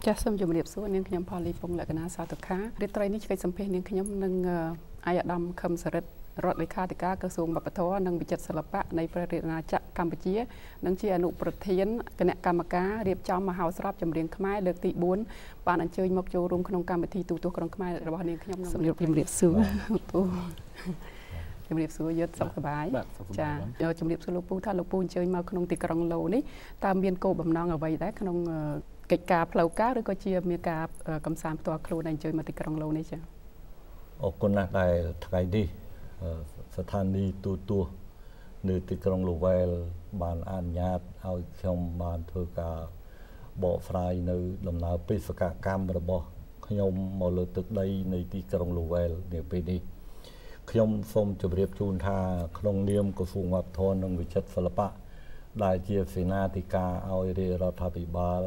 ចាសសូមជម្រាបសួរនាងខ្ញុំផលីពងលក្ខណៈសាទុខារាត្រីនេះឆ្កេតសម្ភាសនាងខ្ញុំនឹងអាយដាមខឹមសរិទ្ធរដ្ឋលេខាធិការក្រសួងវប្បធម៌និងវិចិត្រសិល្បៈនៃព្រះរាជអាណាចក្រកម្ពុជានិងជាអនុប្រធានគណៈកម្មការរៀបចំមហោស្រពចម្រៀងខ្មែរលើកទី4បានអញ្ជើញមកចូលរួមក្នុងកម្មវិធីទូទាស់ក្រុងខ្មែររបស់នាងខ្ញុំសូមជម្រាបសួរពូជំរាបសួរយឺតសុខសប្បាយចាជំរាបសួរលោកពូថាលោកពូអញ្ជើញមកក្នុងទីក្រុងឡូនេះតើមានគោលបំណងអ្វីដែរក្នុងកិច្ចការផ្លូវការឬក៏ជាមានការកំសាន្តផ្ទាល់ខ្លួនដែលអញ្ជើញមកទីក្រុងឡូនេះចាអរគុណណាស់ដែលថ្ងៃនេះស្ថានីយ៍ទូទាស់នៅទីក្រុងលូវែលបានអនុញ្ញាតឲ្យខ្ញុំបានធ្វើការបកស្រាយនៅដំណើរបេសកកម្មរបស់ខ្ញុំមកលើទឹកដីនៃទីក្រុងលូវែលនាពេលនេះខ្ញុំសូមជម្រាបជូនថាក្នុងនាមក្រសួងវប្បធម៌និងវិចិត្រសិល្បៈដែលជាសេនាធិការឲ្យរាជរដ្ឋាភិបាល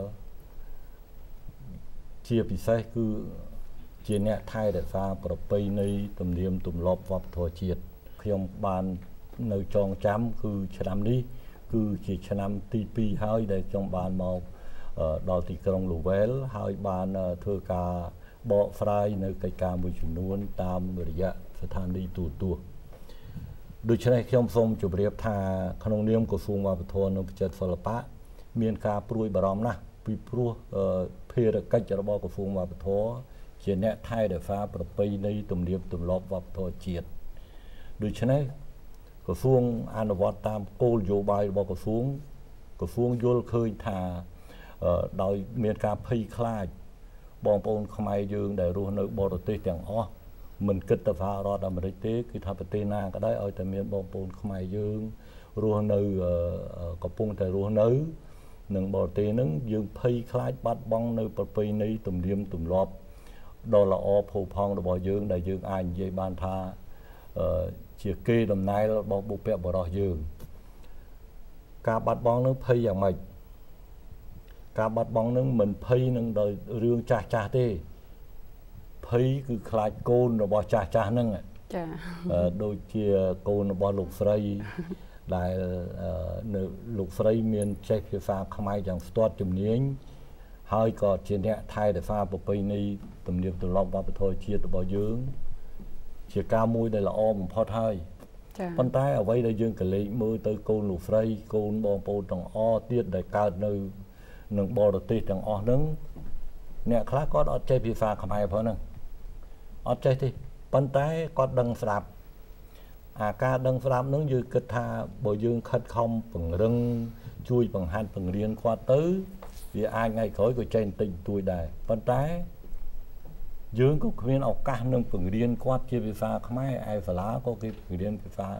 ជាពិសេសគឺជាអ្នកថែរក្សាប្រពៃណីទំនៀមទម្លាប់វប្បធម៌ជាតិខ្ញុំបាននៅចងចាំគឺឆ្នាំនេះគឺជាឆ្នាំទី2ហើយដែលខ្ញុំបានមកដល់ទីក្រុងលូវែលហើយបានធ្វើការបកស្រាយនៅកិច្ចការមួយចំនួនតាមរយៈស្ថានីយ៍ទូទាស់ដូច្នេះខ្ញុំសូមជម្រាបថាក្នុងនាមក្រសួងវប្បធម៌និងវិចិត្រសិល្បៈមានការព្រួយបារម្ភណាស់ពីព្រោះភារកិច្ចរបស់ក្រសួងវប្បធម៌ជាអ្នកថែរក្សាប្រពៃណីទំនៀមទម្លាប់វប្បធម៌ជាតិដូច្នេះក្រសួងអនុវត្តតាមគោលនយោបាយរបស់ក្រសួងយល់ឃើញថាដោយមានការភ័យខ្លាចបងប្អូនខ្មែរយើងដែលរស់នៅបរទេសទាំងអស់មិនគិតទៅសហរដ្ឋអាមេរិកទេគឺថាប្រទេសណាក៏ដោយឲ្យតែមានបងប្អូនខ្មែរយើងរស់នៅកំពុងតែរស់នៅនឹងបរទេសហ្នឹងយើងភ័យខ្លាចបាត់បង់នៅប្រពៃណីទំនៀមទម្លាប់ដ៏ល្អផូរផង់របស់យើងដែលយើងអាចនិយាយបានថាជាគេដំណែលរបស់បុព្វបុរសយើងការបាត់បង់នឹងភ័យយ៉ាងម៉េចការបាត់បង់នឹងមិនភ័យនឹងដោយរឿងចាស់ទេភ័យគឺខ្លាចកូនរបស់ចាស់ហ្នឹងចាដូចជាកូនរបស់លោកស្រីដែលនៅលោកស្រីមានចេះភាសាខ្មែរយ៉ាងស្ទាត់ជំនាញហើយក៏ជាអ្នកថែរក្សាប្រពៃណីទំនៀមទម្លាប់វប្បធម៌ជាតិរបស់យើងជាការមួយដែលល្អបំផុតហើយប៉ុន្តែអ្វីដែលយើងក៏លេចមើលទៅកូនលោកស្រីកូនបងប្អូនទាំងអស់ទៀតដែលកើតនៅនឹងបរទេសទាំងអស់ហ្នឹងអ្នកខ្លះគាត់អត់ចេះភាសាខ្មែរផងហ្នឹងអត់ចេះទេប៉ុន្តែគាត់ដឹងស្ដាប់ការដឹងស្ដាប់ហ្នឹងយើងគិតថាបើយើងខិតខំពង្រឹងជួយបង្ហាត់បង្រៀនគាត់ទៅវាអាចថ្ងៃក្រោយក៏ចេះបន្តិចបន្តួចដែរប៉ុន្តែយើងក៏គ្មានឱកាសនឹងបង្រៀនគាត់ជាភាសាខ្មែរឯសាលាក៏គេបង្រៀនភាសា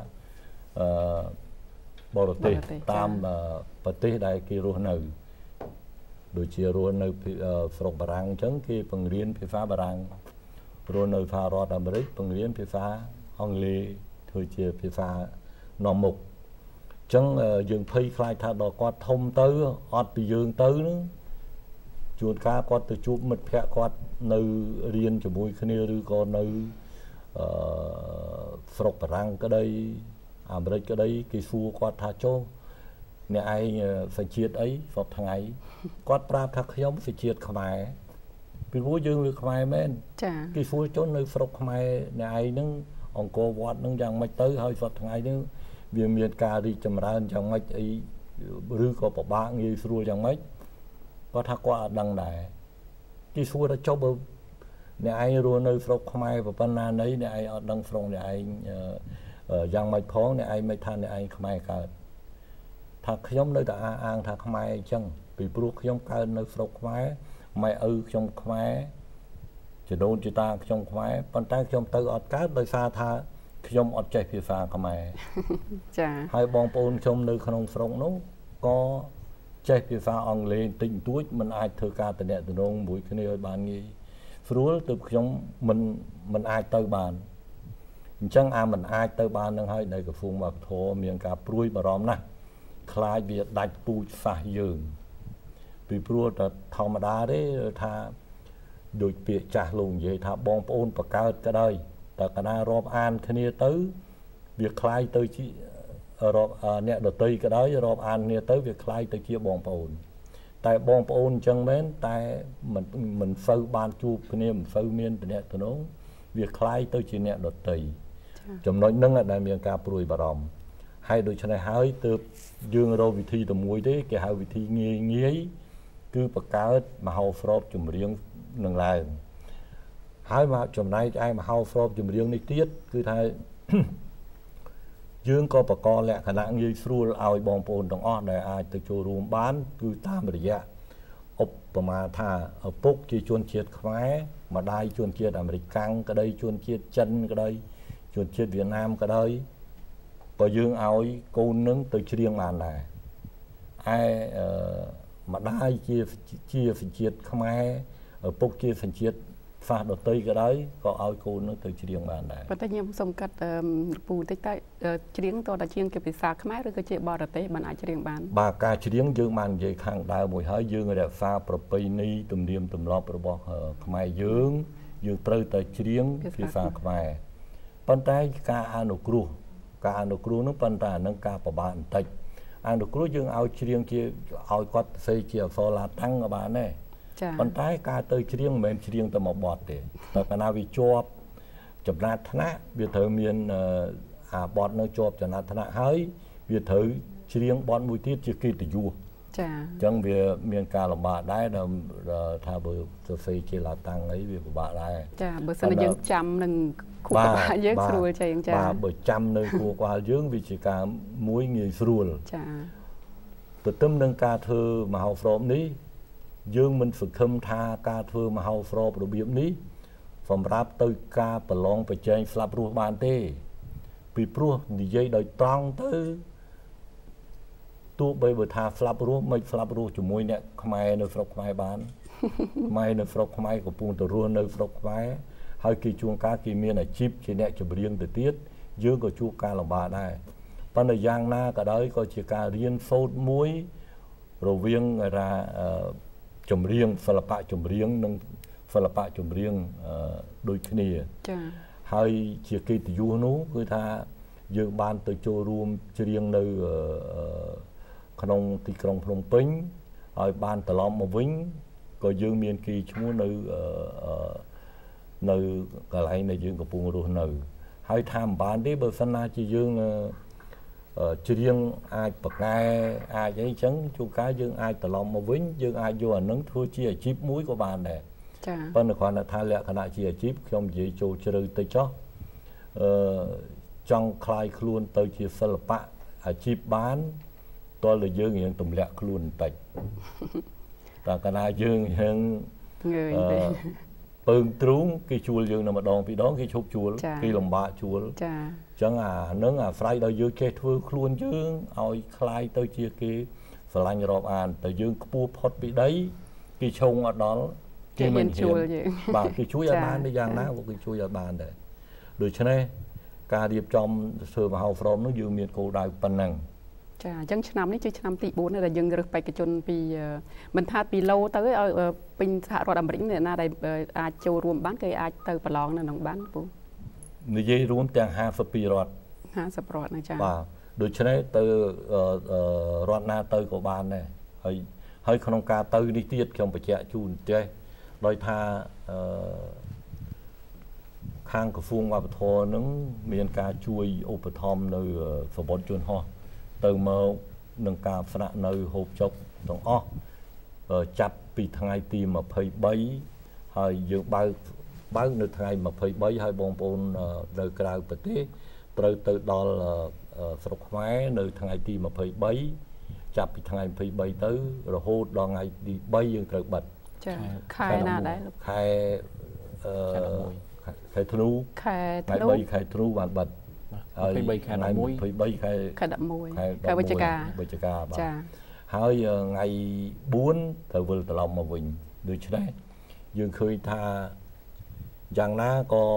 បរទេសតាមប្រទេសដែលគេរស់នៅដូចជារស់នៅស្រុកបារាំងអញ្ចឹងគេបង្រៀនភាសាបារាំងរស់នៅសហរដ្ឋអាមេរិកបង្រៀនភាសាអង់គ្លេសធ្វើជាភាសានាំមុខអញ្ចឹងយើងភ័យខ្លាចថាដល់គាត់ធំទៅអត់ពីយើងទៅហ្នឹងជួនកាលគាត់ទៅជួបមិត្តភ័ក្តិគាត់នៅរៀនជាមួយគ្នាឬក៏នៅស្រុកបារាំងក្តីអាមេរិកក្តីគេសួរគាត់ថាចុះអ្នកឯងសញ្ជាតិអីសពថ្ងៃគាត់ប្រាប់ថាខ្ញុំសញ្ជាតិខ្មែរពីព្រោះយើងលើខ្មែរមែនចាគេសួរជននៅស្រុកខ្មែរអ្នកឯងហ្នឹងអង្គរវត្តហ្នឹងយ៉ាងម៉េចទៅហើយសពថ្ងៃហ្នឹងវាមានការរីកចម្រើនយ៉ាងម៉េចអីឬក៏ពិបាកងាយស្រួលយ៉ាងម៉េចគាត់ថាគាត់អត់ដឹងដែរគេសួរថាចុះបើអ្នកឯងរស់នៅស្រុកខ្មែរប៉ុណ្ណាណីអ្នកឯងអត់ដឹងស្រុកអ្នកឯងយ៉ាងម៉េចផងអ្នកឯងមិនថាអ្នកឯងខ្មែរកើតថាខ្ញុំនៅតែអាងថាខ្មែរអញ្ចឹងពីព្រោះខ្ញុំកើតនៅស្រុកខ្មែរម៉ែឪខ្ញុំខ្មែរចដូនចតាខ្ញុំខ្មែរប៉ុន្តែខ្ញុំទៅអត់កើតដោយសារថាខ្ញុំអត់ចេះភាសាខ្មែរចាហើយបងប្អូនខ្ញុំនៅក្នុងស្រុកនោះក៏ចេះភាសាអង់គ្លេសបន្តិចបន្តួចមិនអាចធ្វើការទំនាក់ទំនងមួយគ្នាឲ្យបានងាយស្រួលទើបខ្ញុំមិនអាចទៅបានអញ្ចឹងមិនអាចទៅបាននឹងហើយដែលក្រសួងវប្បធម៌មានការព្រួយបារម្ភណាស់ខ្លាចវាដាច់ពូជសាសយើងពីព្រោះតែធម្មតាទេថាដូចពាក្យចាស់លោកនិយាយថាបងប្អូនបកើតក៏ដោយតែកណារាប់អានគ្នាទៅវាคล้ายទៅជារាប់អ្នកដតីក៏ដោយរាប់អានគ្នាទៅវាคล้ายទៅជាបងប្អូនតែបងប្អូនអញ្ចឹងមែនតែមិនសូវបានជួបគ្នាមិនសូវមានតំណែងតំណងវាคล้ายទៅជាអ្នកដតីចំណុចហ្នឹងដែលមានការព្រួយបារម្ភហើយដូច្នេះហើយទើបយើងរកវិធីតែមួយទេគេហៅវិធីងាយគឺបង្កើតមហោស្រពចម្រៀងនឹងឡើងហើយមកចំណែកឯមហោស្រពចម្រៀងនេះទៀតគឺថាយើងក៏បកលលក្ខណៈងាយស្រួលឲ្យបងប្អូនទាំងអស់ដែលអាចទៅចូលរួមបានគឺតាមរយៈឧបមាថាឪពុកជាជនជាតិខ្មែរម្ដាយជនជាតិអាមេរិកកាំងក្តីជនជាតិចិនក្តីជនជាតិវៀតណាមក្តីក៏យើងឲ្យកូននឹងទៅច្រៀងបានដែរឯម្ដាយជាសញ្ជាតិខ្មែរឪពុកជាសញ្ជាតិសាសដតីក៏ដោយក៏ឲ្យកូននឹងទៅច្រៀងបានដែរប៉ុន្តែខ្ញុំសូមកាត់ពូបន្តិចតែច្រៀងតើច្រៀងជាភាសាខ្មែរឬក៏ជាបរទេសបានអាចច្រៀងបានបាទការច្រៀងយើងបាននិយាយខាងដើមមួយហើយយើងរក្សាប្រពៃណីទំនៀមទម្លាប់របស់ខ្មែរយើងត្រូវតែច្រៀងភាសាខ្មែរប៉ុន្តែការអនុគ្រោះនោះប៉ុន្តែអានឹងការប្របាកបន្តិចអនុគ្រោះយើងឲ្យច្រៀងជាឲ្យគាត់សេជាអក្សរឡាតាំងក៏បានដែរប៉ុន្តែការទៅច្រៀងមិនមែនច្រៀងតែមួយបទទេតែកាលណាវាជាប់ចំណាត់ថ្នាក់វាត្រូវមានអាបទនៅជាប់ចំណាត់ថ្នាក់ហើយវាត្រូវច្រៀងបទមួយទៀតជាកិត្តិយសចា៎អញ្ចឹងវាមានការលំបាកដែរដល់ថាបើសរសេរជាឡាតាំងអីវាពិបាកដែរចា៎បើសិនយើងចាំនឹងខួរក្បាលយើងស្រួលចេះចា៎បាទបើចាំនៅខួរក្បាលយើងវាជាការមួយងាយស្រួលចា៎ទន្ទឹមនឹងការធ្វើមហោស្រពនេះយើងមិនសង្ឃឹមថាការធ្វើមហោស្រពរបៀបនេះសម្រាប់ទៅការប្រឡងប្រជែងស្លាប់រស់បានទេពីព្រោះនិយាយដោយត្រង់ទៅទោះបីបើថាស្លាប់រស់មិនស្លាប់រស់ជាមួយអ្នកខ្មែរនៅស្រុកខ្មែរបានខ្មែរនៅស្រុកខ្មែរកំពុងទៅរស់នៅស្រុកខ្មែរហើយគេជួនកាលគេមានអាជីពជាអ្នកចម្រៀងទៅទៀតយើងក៏ជួបការលំបាកដែរប៉ុន្តែយ៉ាងណាក៏ដោយក៏ជាការរៀនសូត្រមួយរវាងចម្រៀងសិល្បៈចម្រៀងនិងសិល្បៈចម្រៀងដូចគ្នាចា៎ហើយជាកិត្តិយសនោះគឺថាយើងបានទៅចូលរួមច្រៀងនៅក្នុងទីក្រុងភ្នំពេញហើយបានត្រឡប់មកវិញក៏យើងមានគេឈ្មោះនៅកន្លែងដែលយើងកំពុងរស់នៅហើយថាមិនបានទេបើសិនណាជាយើងច្រៀងអាចបកែអាចអីចឹងជួនកាលយើងអាចត្រឡប់មកវិញយើងអាចយកអានឹងធ្វើជាអាជីពមួយក៏បានដែរចា៎ប៉ុន្តែគ្រាន់តែថាលក្ខណៈជាអាជីពខ្ញុំនិយាយចូលជ្រៅតិចចុះចង់คลายខ្លួនទៅជាសិល្បៈអាជីពបានតើយើងរៀងទម្លាក់ខ្លួនបន្តិចតែកាលណាយើងរៀងងើយទេពើងទ្រូងគេជួលយើងនៅម្ដងពីរដងគេឈប់ជួលគេលំបាកជួលចា៎អញ្ចឹងអានឹងអាស្រ័យដល់យើងចេះធ្វើខ្លួនយើងឲ្យคลายទៅជាគេស្រឡាញ់រាប់អានតែយើងខ្ពស់ផុតពីដីគេឈងអត់ដល់គេមិនជួលយើងបាទគេជួយឲ្យបានយ៉ាងណាគេជួយឲ្យបានដែរដូច្នេះការរៀបចំធ្វើមហោស្រពនោះយើងមានគោលដៅប៉ុណ្ណឹងចាអញ្ចឹងឆ្នាំនេះជាឆ្នាំទី4ដែលយើងរើសបេក្ខជនពីមិនថាពីឡូទៅឲ្យពេញសហរដ្ឋអាមេរិកអ្នកណាដែលអាចចូលរួមបានគេអាចទៅប្រឡងនៅក្នុងបានពូនិយាយរួមទាំង52រដ្ឋ 50រដ្ឋណាចាបាទដូច្នេះទៅរដ្ឋណាទៅក៏បានដែរហើយក្នុងការទៅនេះទៀតខ្ញុំបញ្ជាក់ជូនចេះដោយថាខាងក្រសួងវប្បធម៌នឹងមានការជួយឧបត្ថម្ភនៅសម្បត្តិជនហោះទៅមកនឹងការស្នាក់នៅហូបចុកទាំងអស់ចាប់ពីថ្ងៃទី23ហើយយើងបើកនៅថ្ងៃ23ហើយបងប្អូននៅក្រៅប្រទេសត្រូវទៅដល់ស្រុកខ្មែរនៅថ្ងៃទី23ចាប់ពីថ្ងៃ23ទៅរហូតដល់ថ្ងៃទី3យើងត្រូវបិទចាខែណាដែរលោកខែធ្នូខែធ្នូខែធ្នូបានបិទហើយ 23ខែ11ខែ 11ខែវិច្ឆិកាបាទហើយថ្ងៃ4ត្រូវវិលត្រឡប់មកវិញដូច្នេះយើងឃើញថាយ៉ាងណា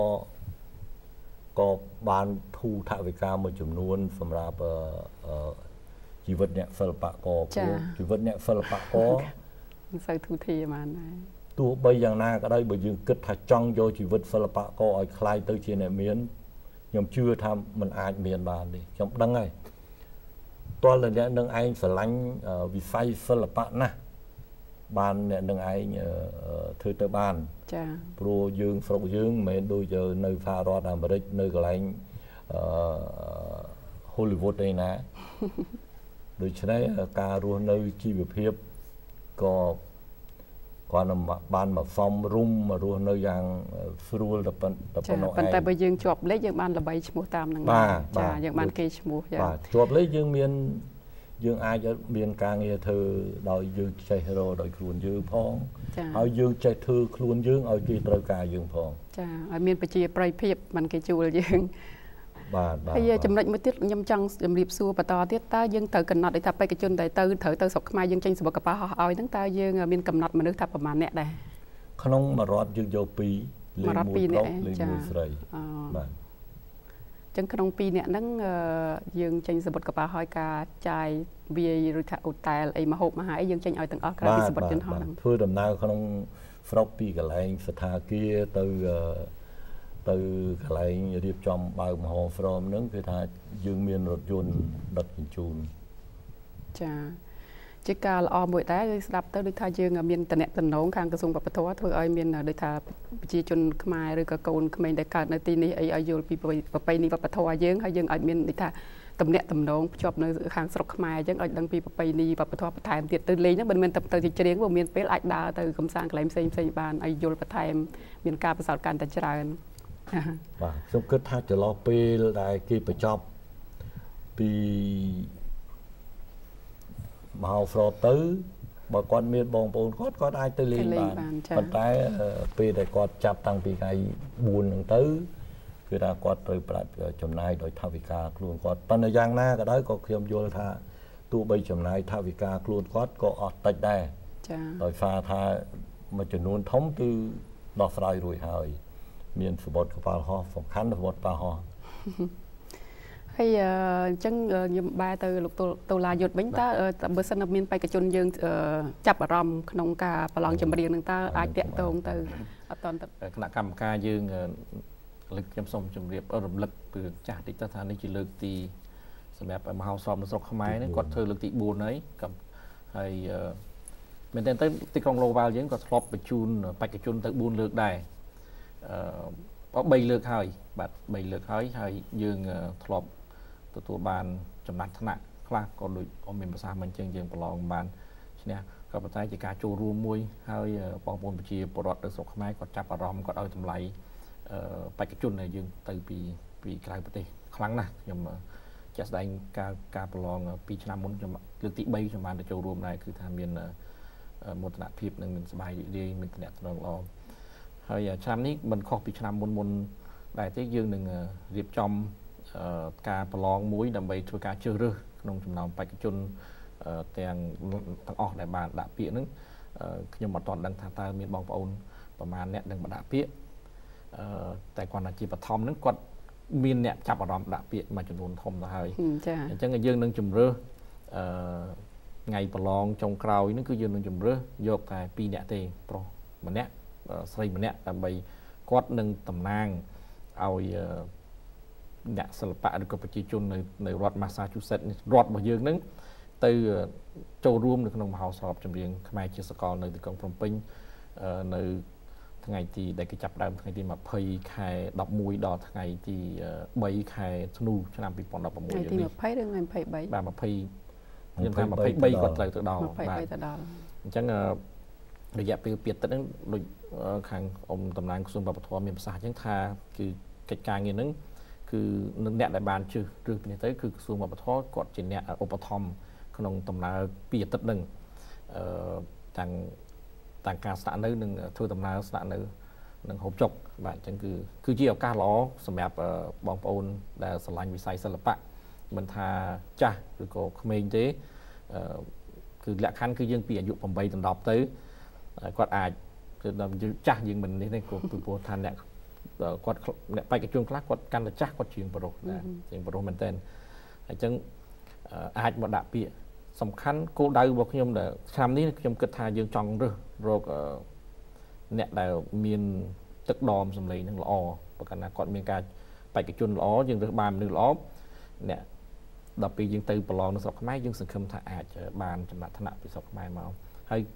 ក៏បានធូរថវិកាមួយចំនួនសម្រាប់ជីវិតអ្នកសិល្បករជីវិតអ្នកសិល្បករមិនសូវធូរធារបានដែរទោះបីយ៉ាងណាក៏ដោយបើយើងគិតថាចង់យកជីវិតសិល្បករឲ្យคล้ายទៅជាអ្នកមានខ្ញុំជឿថាมันអាចមានបានទេខ្ញុំដឹងហើយតើអ្នកនឹងឯងស្រឡាញ់វិស័យសិល្បៈណាស់ ban nè nâng ai thư tới ban pro dương phục dương mẹ đôi giờ nơi pha rót Americ nơi cái lạnh Hollywood đây nè đôi chân đấy ca rùa nơi chi việc hiệp có còn ban mà phong rum mà rùa nơi dạng frul đập nó ai tại bây giờ chụp lấy dương ban là bay mua tam năng ba dương ban kia mua chụp lấy dương miền dương ai cho miền ca nghe thơ đòi dương chạy hero đòi khuôn dương phong ở dương chạy thư khuôn dương ở kia trời ca dương phong ở miền Bắc chia pray phiệp mình cái chùa dương bây giờ chấm lệnh mới tiết nhâm trăng chấm liệp xua và to tiết ta dương từ cần nọt để thắp bay cái chân tại từ thở từ sọc mai dương tranh sập cặp họ oiทั้งta dương miền cầm nọt mà nước thắpประมาณ nè đây ក្នុង một rót dương vô pi lên một lốc lên một sợi ចឹងក្នុង2នាក់ហ្នឹងយើងចេញសបុតកប៉ាហើយការចាយវាឬថាអូតែលអីមហូបមហាអីយើងចេញឲ្យទាំងអស់ក្រៅពីសបុតយន្តហោះហ្នឹងធ្វើដំណើរក្នុងស្រុកពីកន្លែងស្ថាគារទៅកន្លែងរៀបចំបើកមហោស្រមហ្នឹងគឺថាយើងមានរថយន្តដឹកជញ្ជូនចាជាការល្អមួយដែរគឺស្ដាប់ទៅដូចថាយើងមានតំណែងខាងក្រសួងវប្បធម៌ធ្វើឲ្យមានដូចថាប្រជាជនខ្មែរឬក៏កូនក្មេងដែលកើតនៅទីនេះអីឲ្យយល់ពីប្រពៃណីវប្បធម៌យើងហើយយើងអាចមានដូចថាតំណែងភ្ជាប់នៅខាងស្រុកខ្មែរអញ្ចឹងឲ្យដឹងពីប្រពៃណីវប្បធម៌បន្ថែមទៀតទៅលេងហ្នឹងមិនមែនទៅជាច្រៀងព្រោះមានពេលអាចដើរទៅកំសាន្តកន្លែងផ្សេងបានឲ្យយល់បន្ថែមមានការប្រសើរកាន់តែច្រើនបាទខ្ញុំគិតថាចន្លោះពេលដែលគេបញ្ចប់ពីមហោស្រពទៅបើគាត់មានបងប្អូនគាត់អាចទៅលេងបានប៉ុន្តែពេលដែលគាត់ចាប់តាំងពីថ្ងៃ4ហ្នឹងទៅគឺថាគាត់ត្រូវប្រាក់ចំណាយដោយថវិកាខ្លួនគាត់ប៉ុន្តែយ៉ាងណាក៏ដោយក៏ខ្ញុំយល់ថាទោះបីចំណាយថវិកាខ្លួនគាត់ក៏អត់តិចដែរចា៎ដោយសារថាមួយចំនួនធំគឺដោះស្រាយរួចហើយមានសបុតកប៉ាល់ហោះសំខាន់សបុតប៉ាល់ហោះហើយអញ្ចឹងខ្ញុំបែរទៅលោកតុលាយុទ្ធវិញតើបើសិនមានបេក្ខជនយើងចាប់អារម្មណ៍ក្នុងការប្រឡងចម្រៀងនឹងតើអាចតាក់ទងទៅអត់តន់គណៈកម្មការយើងលើកខ្ញុំសូមជម្រាបរំលឹកពីចាស់តិចទៅថានេះជាលើកទីសម្រាប់មហោស្រពនៅស្រុកខ្មែរនេះគាត់ធ្វើលើកទី4ហើយមែនតើទៅទីក្រុងឡូវ៉ាល់យើងក៏ធ្លាប់បញ្ជូនបេក្ខជនទៅ4លើកដែរ3លើកហើយបាទ3លើកហើយយើងធ្លាប់ទទួលបានចំណាត់ថ្នាក់ខ្លះក៏ដូចអមមានប្រសាសន៍មិនអញ្ចឹងយើងប្រឡងបានឈ្នះក៏ប៉ុន្តែជាការចូលរួមមួយហើយបងប្អូនប្រជាពលរដ្ឋនៅស្រុកខ្មែរគាត់ចាប់អារម្មណ៍គាត់ឲ្យតម្លៃបេក្ខជនដែលយើងទៅពីក្រៅប្រទេសខ្លាំងណាស់ខ្ញុំជាក់ស្ដែងការប្រឡង2ឆ្នាំមុនខ្ញុំលើកទី3ខ្ញុំបានទៅចូលរួមដែរគឺថាមានមោទនភាពនិងមានសប្បាយរីករាយមានតំណែងល្អហើយឆ្នាំនេះមិនខុសពីឆ្នាំមុនដែរទេយើងនឹងរៀបចំការប្រឡងមួយដើម្បីធ្វើការជ្រើសរើសក្នុងចំណោមបេក្ខជនទាំងអស់ដែលបានដាក់ពាក្យហ្នឹងខ្ញុំអត់ទាន់ដឹងថាតើមានបងប្អូនប្រមាណអ្នកនឹងមកដាក់ពាក្យតែគាត់ថាជាបឋមហ្នឹងគាត់មានអ្នកចាប់អារម្មណ៍ដាក់ពាក្យមួយចំនួនធំទៅហើយអញ្ចឹងយើងនឹងជំរើសថ្ងៃប្រឡងចុងក្រោយហ្នឹងគឺយើងនឹងជំរើសយកតែ2អ្នកទេប្រុសម្នាក់ស្រីម្នាក់ដើម្បីគាត់នឹងតំណាងឲ្យអ្នកសិល្បៈឬក៏ប្រជាជននៅរដ្ឋ Massachusetts រដ្ឋរបស់យើងហ្នឹងទៅចូលរួមនៅក្នុងមហោស្រពចម្រៀងខ្មែរជាសកលនៅទីក្រុងភ្នំពេញនៅថ្ងៃទីដែលគេចាប់ដើមថ្ងៃទី20ខែ11ដល់ថ្ងៃទី3ខែធ្នូឆ្នាំ2016 យើងនេះទី20ឬថ្ងៃ23 បាទ20ខ្ញុំថា23គាត់ត្រូវទៅដល់បាទទៅដល់អញ្ចឹងរយៈពេលពីទឹកហ្នឹងដូចខាងតំណាងក្រសួងវប្បធម៌មានប្រសាសន៍អញ្ចឹងថាគឺកិច្ចការងារហ្នឹងគឺនឹងអ្នកដែលបានជឿឬពីនេះទៅគឺក្រសួងវប្បធម៌គាត់ជាអ្នកឧបត្ថម្ភក្នុងដំណើរពីអាទិត្យហ្នឹងទាំងការស្នាក់នៅនិងធ្វើដំណើរស្នាក់នៅនឹងហូបចុកបាទអញ្ចឹងគឺជាឱកាសល្អសម្រាប់បងប្អូនដែលស្រឡាញ់វិស័យសិល្បៈមិនថាចាស់ឬក៏ក្មេងទេគឺលក្ខខណ្ឌគឺយើងពីអាយុ8ដល់10ទៅគាត់អាចគឺដល់ចាស់យើងមិននេះទេព្រោះថាអ្នកគាត់អ្នកបេក្ខជនខ្លះគាត់កាន់តែចាស់គាត់ជាងប្រុសណាជាងប្រុសមែនតើអញ្ចឹងអាចមកដាក់ពាក្យសំខាន់គោលដៅរបស់ខ្ញុំដែលឆ្នាំនេះខ្ញុំគិតថាយើងចង់រើសរកអ្នកដែលមានទឹកដមសម្លេងនឹងល្អប្រកាសណាគាត់មានការបេក្ខជនល្អយើងរើសបានមនុស្សល្អអ្នកដល់ពេលយើងទៅប្រឡងនៅស្រុកខ្មែរយើងសង្ឃឹមថាអាចបានចំណាត់ថ្នាក់ពីស្រុកខ្មែរមកហើយ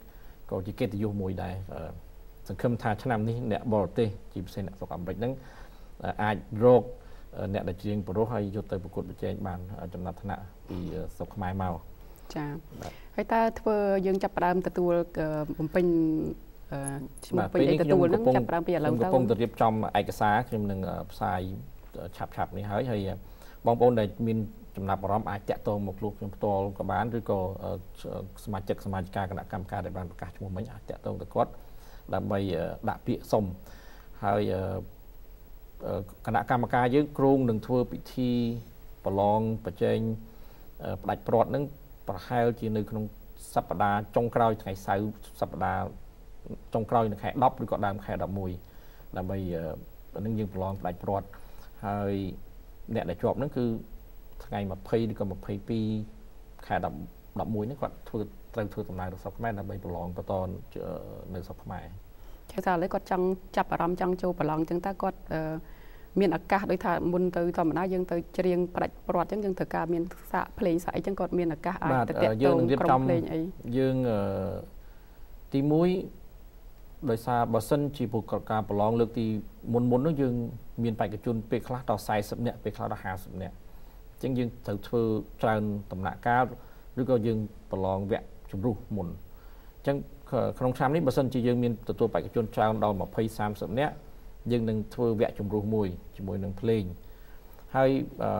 ក៏ជាកិត្តិយសមួយដែរសង្ឃឹមថាឆ្នាំនេះអ្នកបរទេសជាពិសេសអ្នកស្រុកអាមេរិកហ្នឹងអាចរកអ្នកដែលជាងប្រុសហើយយកទៅប្រកួតប្រជែងបានចំណាត់ថ្នាក់ពីស្រុកខ្មែរមកចាហើយតើធ្វើយើងចាប់ផ្ដើមទទួលបំពេញឈ្មោះពេញទទួលហ្នឹងចាប់ផ្ដើមពីឥឡូវទៅកំពុងតែរៀបចំឯកសារខ្ញុំនឹងផ្សាយឆាប់នេះហើយបងប្អូនដែលមានចំណាប់អារម្មណ៍អាចតាក់ទងមកលោកខ្ញុំផ្ទាល់ក៏បានឬក៏សមាជិកគណៈកម្មការដែលបានប្រកាសឈ្មោះមិញអាចតាក់ទងទៅគាត់ដើម្បីដាក់ពាក្យសុំហើយគណៈកម្មការយើងគ្រោងនឹងធ្វើពិធីប្រឡងប្រជែងផ្ដាច់ព្រាត់នឹងប្រហែលជានៅក្នុងសប្តាហ៍ចុងក្រោយថ្ងៃសៅរ៍សប្តាហ៍ចុងក្រោយនៅខែ10ឬក៏ដើមខែ11ដើម្បីនឹងយើងប្រឡងផ្ដាច់ព្រាត់ហើយអ្នកដែលជាប់ហ្នឹងគឺថ្ងៃ20ឬក៏22ខែ11នេះគាត់ត្រូវធ្វើដំណើរទៅស្រុកខ្មែរដើម្បីប្រឡងបន្តនៅស្រុកខ្មែរគេថាឥឡូវគាត់ចង់ចាប់អារម្មណ៍ចង់ចូលប្រឡងអញ្ចឹងតើគាត់មានឱកាសដូចថាមុនទៅធម្មតាយើងទៅច្រៀងផ្ដាច់ព្រាត់អញ្ចឹងយើងត្រូវការមានសាកភ្លេងសាកអីចឹងគាត់មានឱកាសអាចទៅតាក់ទងក្រុមភ្លេងអីយើងទី1ដោយសារបើសិនជាពួកការប្រឡងលើកទីមុននោះយើងមានបេក្ខជនពេលខ្លះដល់40នាក់ពេលខ្លះដល់50នាក់អញ្ចឹងយើងត្រូវធ្វើច្រើនដំណាក់កាលឬក៏យើងប្រឡងវគ្គជំរុះមុនអញ្ចឹងក្នុងឆ្នាំនេះបើសិនជាយើងមានទទួលបេក្ខជនច្រើនដល់20-30នាក់យើងនឹងធ្វើវគ្គជំរុះមួយជាមួយនឹងភ្លេងហើយ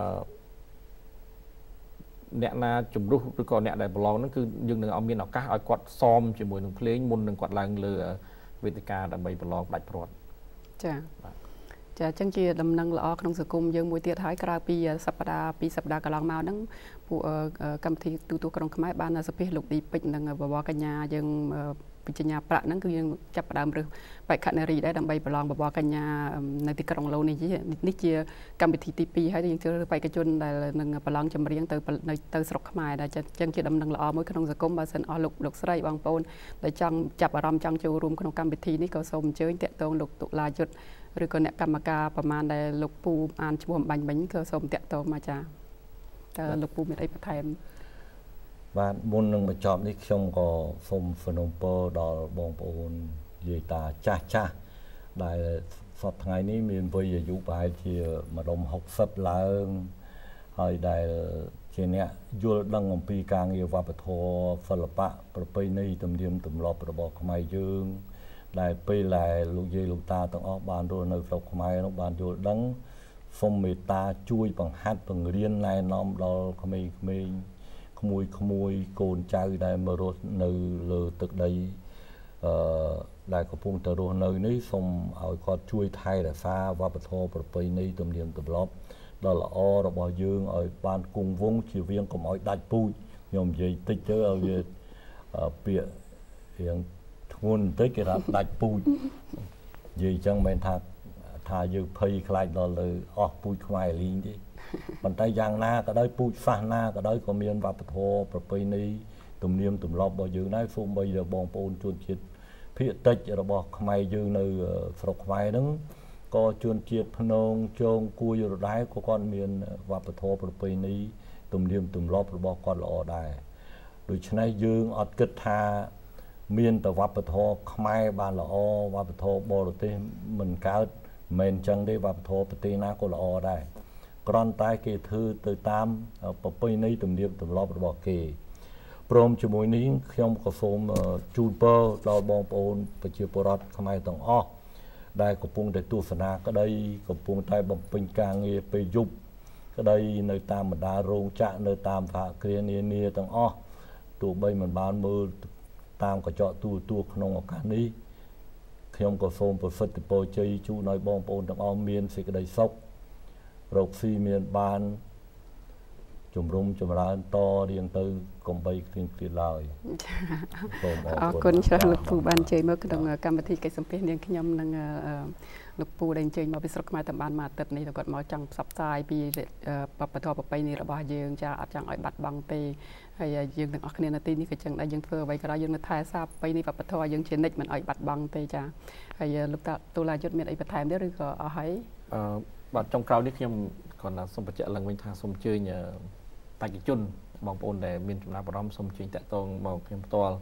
អ្នកណាជំរុះឬក៏អ្នកដែលប្រឡងហ្នឹងគឺយើងនឹងឲ្យមានឱកាសឲ្យគាត់សមជាមួយនឹងភ្លេងមុននឹងគាត់ឡើងលើវេទិកាដើម្បីប្រឡងផ្ដាច់ព្រាត់ចាចាអញ្ចឹងជាដំណឹងល្អក្នុងសង្គមយើងមួយទៀតហើយក្រៅពីសប្តាហ៍កន្លងមកហ្នឹងពួកកម្មវិធីទូទួលក្រុងខ្មែរបានសភាលោកឌីពេជ្រនិងបវរកញ្ញាយើងវិញ្ញាប្រាក់ហ្នឹងគឺយើងចាប់ផ្ដើមរើសបេក្ខនារីដែរដើម្បីប្រឡងបវរកញ្ញានៅទីក្រុងឡូនេះជាកម្មវិធីទី2ហើយយើងជ្រើសរើសបេក្ខជនដែលនឹងប្រឡងចម្រៀងទៅស្រុកខ្មែរដែលអញ្ចឹងជាដំណឹងល្អមួយក្នុងសង្គមបើសិនអស់លោកស្រីបងប្អូនដែលចង់ចាប់អារម្មណ៍ចង់ចូលរួមក្នុងកម្មវិធីនេះក៏សូមអញ្ជើញតាក់ទងលោកតុលាយុទ្ធឬក៏អ្នកកម្មការប្រមាណដែលលោកពូអានឈ្មោះអំបញ្ញមិញក៏សូមតាក់ទងមកចាតើលោកពូមានអីបន្ថែមបាទមុននឹងបញ្ចប់នេះខ្ញុំក៏សូមសនំពរដល់បងប្អូនយាយតាចាស់ដែលសពថ្ងៃនេះមានវ័យអាយុប្រហែលជាម្ដុំ60ឡើងហើយដែលជាអ្នកយល់ដឹងអំពីការងារវប្បធម៌សិល្បៈប្រពៃណីទំនៀមទម្លាប់របស់ខ្មែរយើងដែលពេលដែលលោកយាយលោកតាទាំងអស់បានរស់នៅស្រុកខ្មែរនោះបានយល់ដឹងសូមមេត្តាជួយបង្ហាត់បង្រៀនណែនាំដល់ក្មេងៗក្មួយកូនចៅដែលមករស់នៅលើទឹកដីដែលកំពុងតែរស់នៅនេះសូមឲ្យគាត់ជួយថែរក្សាវប្បធម៌ប្រពៃណីទំនៀមទម្លាប់ដ៏ល្អរបស់យើងឲ្យបានគង់វង្សជារៀងកុំឲ្យដាច់ពូជខ្ញុំនិយាយតិចទៅឲ្យវាពាក្យរៀងធ្ងន់បន្តិចគេថាដាច់ពូជនិយាយអញ្ចឹងមិនថាយើងភ័យខ្លាចដល់លើអស់ពូជខ្មែរលីងទេប៉ុន្តែយ៉ាងណាក៏ដោយពូជសាសនាក៏ដោយក៏មានវប្បធម៌ប្រពៃណីទំនៀមទម្លាប់របស់យើងដែរសូម្បីតែបងប្អូនជនជាតិភាគតិចរបស់ខ្មែរយើងនៅស្រុកខ្មែរហ្នឹងក៏ជនជាតិភ្នងជងគួយរដែរក៏គាត់មានវប្បធម៌ប្រពៃណីទំនៀមទម្លាប់របស់គាត់ល្អដែរដូច្នេះយើងអត់គិតថាមានតែវប្បធម៌ខ្មែរបានល្អវប្បធម៌បរទេសមិនកើតមិនអញ្ចឹងទេវប្បធម៌ប្រទេសណាក៏ល្អដែរគ្រាន់តែគេធ្វើទៅតាមប្រពៃណីទំនៀមទម្លាប់របស់គេព្រមជាមួយនេះខ្ញុំក៏សូមជូនពរដល់បងប្អូនប្រជាពលរដ្ឋខ្មែរទាំងអស់ដែលកំពុងតែទស្សនាក្តីកំពុងតែបំពេញការងារពេលយប់ក្តីនៅតាមបណ្ដារោងចក្រនៅតាមសហគ្រាសនានាទាំងអស់ទោះបីមិនបានមើលតាមកញ្ចក់ទូរទស្សន៍ក្នុងឱកាសនេះខ្ញុំក៏សូមប្រសិទ្ធពរជ័យជូនឲ្យបងប្អូនទាំងអស់មានសេចក្តីសុខរកស៊ីមានបានជំរុំចម្រើនតរៀងទៅកំបីគ្រៀងគ្រៀតឡើយអរគុណច្រើនលោកពូបានជើញមកក្នុងកម្មវិធីកិច្ចសម្ភាសនាងខ្ញុំនិងលោកពូដែលអញ្ជើញមកពីស្រុកខ្មែរតែបានមួយអាទិត្យនេះគាត់មកចង់ផ្សព្វផ្សាយពីបព្វធម៌ប្រពៃណីរបស់យើងចាអត់ចង់ឲ្យបាត់បង់ទេហើយយើងទាំងអស់គ្នានៅទីនេះក៏ចឹងដែរយើងធ្វើអ្វីក៏ដោយយើងនៅថែរក្សាប្រពៃណីវប្បធម៌យើងជានិច្ចមិនឲ្យបាត់បង់ទេចាហើយលោកតុលាយុទ្ធមានអីបន្ថែមទេឬក៏អស់ហើយបាទចុងក្រោយនេះខ្ញុំគាត់ថាសូមបញ្ជាក់ឡើងវិញថាសូមអញ្ជើញបេក្ខជនបងប្អូនដែលមានចំណាប់អារម្មណ៍សូមអញ្ជើញតាក់ទងមកខ្ញុំផ្ទាល់